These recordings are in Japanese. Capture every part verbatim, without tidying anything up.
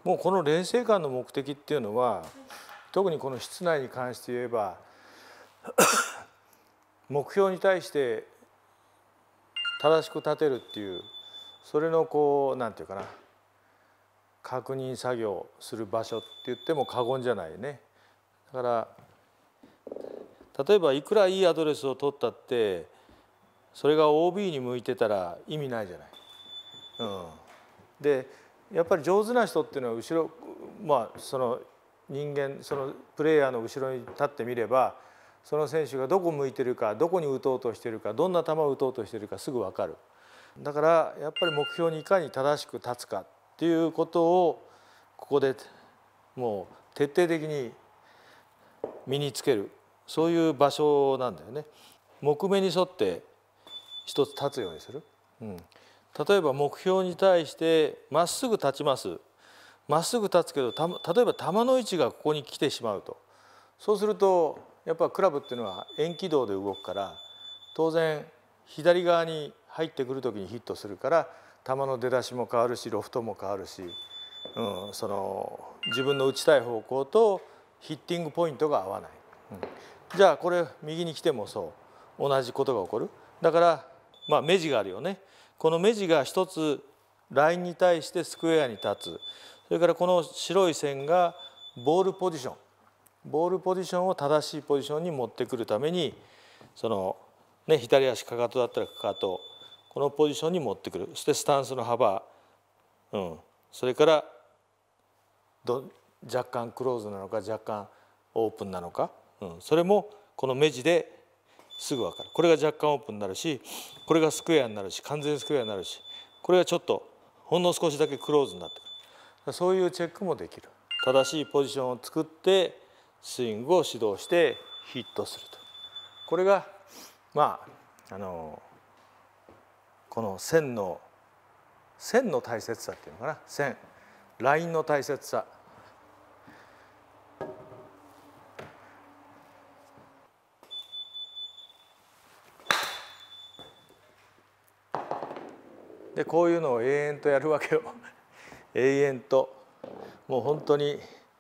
もうこの練成館の目的っていうのは、特にこの室内に関して言えば目標に対して正しく立てるっていう、それのこうなんていうかな、確認作業する場所って言っても過言じゃないね。だから例えばいくらいいアドレスを取ったってそれが オービー に向いてたら意味ないじゃない。うん、でやっぱり上手な人っていうのは後ろ、まあその人間そのプレイヤーの後ろに立ってみれば、その選手がどこ向いてるか、どこに打とうとしてるか、どんな球を打とうとしてるかすぐ分かる。だからやっぱり目標にいかに正しく立つかっていうことをここでもう徹底的に身につける、そういう場所なんだよね。木目に沿って一つ立つようにする。うん、例えば目標に対してまっすぐ立ちます。まっすぐ立つけど、た例えば球の位置がここに来てしまうと、そうするとやっぱクラブっていうのは円軌道で動くから、当然左側に入ってくる時にヒットするから、球の出だしも変わるしロフトも変わるし、うん、その自分の打ちたい方向とヒッティングポイントが合わない。うん、じゃあこれ右に来てもそう同じことが起こる。だからまあ目地があるよね。この目地が一つラインに対してスクエアに立つ。それからこの白い線がボールポジション。ボールポジションを正しいポジションに持ってくるために、そのね、左足かかとだったらかかと、このポジションに持ってくる。そしてスタンスの幅、うん、それからど若干クローズなのか若干オープンなのか、うん、それもこの目地ですぐ分かる。これが若干オープンになるし、これがスクエアになるし、完全スクエアになるし、これがちょっとほんの少しだけクローズになってくる。そういうチェックもできる。正しいポジションを作ってスイングを指導してヒットすると。これがまああのこの線の線の大切さっていうのかな、線ラインの大切さ。でこういうのを永遠とやるわけよ。永遠ともう本当に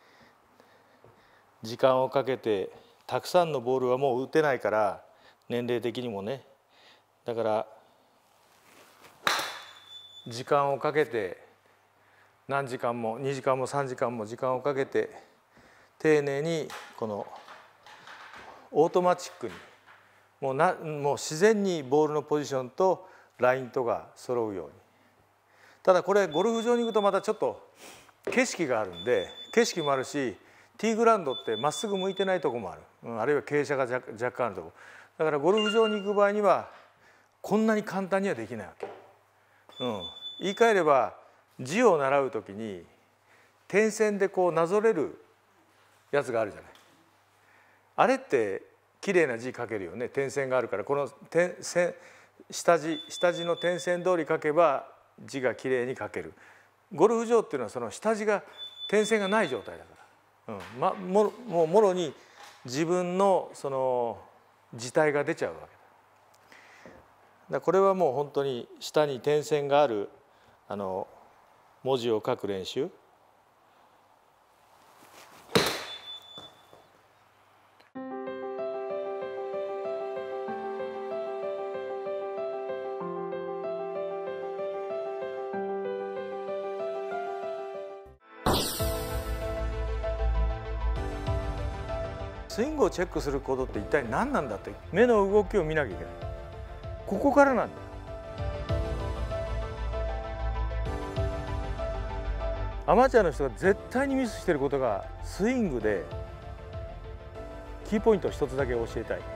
時間をかけて、たくさんのボールはもう打てないから、年齢的にもね。だから時間をかけて何時間もにじかんもさんじかんも時間をかけて丁寧にこのオートマチックにもうなもう自然にボールのポジションとラインとが揃うように。ただこれゴルフ場に行くとまたちょっと景色があるんで、景色もあるしティーグラウンドってまっすぐ向いてないとこもある、うん、あるいは傾斜が若若干あるとこ。だからゴルフ場に行く場合にはこんなに簡単にはできないわけ。うん、言い換えれば字を習う時に点線でこうなぞれるやつがあるじゃない。あれってきれいな字書けるよね。点線があるから、この点線下地下地の点線通り書けば字がきれいに書ける。ゴルフ場っていうのはその下地が点線がない状態だから、うんま、ももうもろに自分のその字体が出ちゃうわけだ。だからこれはもう本当に下に点線があるあの文字を書く練習。スイングをチェックすることって一体何なんだって、目の動きを見なきゃいけない。ここからなんだよ。アマチュアの人が絶対にミスしてることが、スイングでキーポイントを一つだけ教えたい。